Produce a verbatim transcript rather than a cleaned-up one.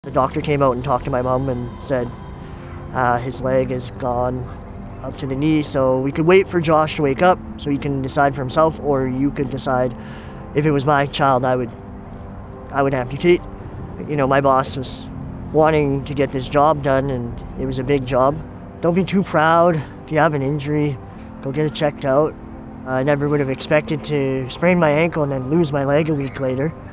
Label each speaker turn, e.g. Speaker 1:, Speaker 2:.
Speaker 1: The doctor came out and talked to my mom and said uh, his leg is gone up to the knee, so we could wait for Josh to wake up so he can decide for himself, or you could decide if it was my child, I would, I would amputate. You know, my boss was wanting to get this job done, and it was a big job. Don't be too proud. If you have an injury, go get it checked out. I never would have expected to sprain my ankle and then lose my leg a week later.